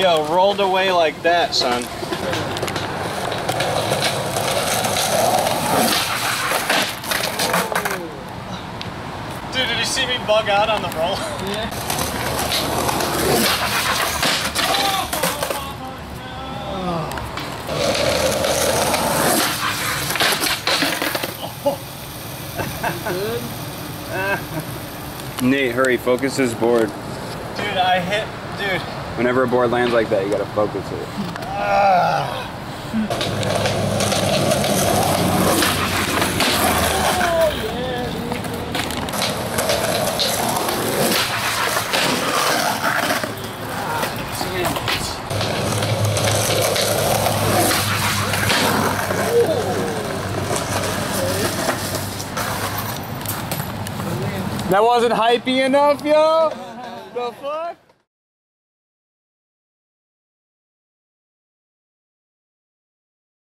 go. Rolled away like that, son. Dude, did you see me bug out on the roll? Yeah. Good. Nate, hurry, focus this board. Dude, I hit, dude. Whenever a board lands like that, you gotta focus it. That wasn't hypey enough, yo? The fuck?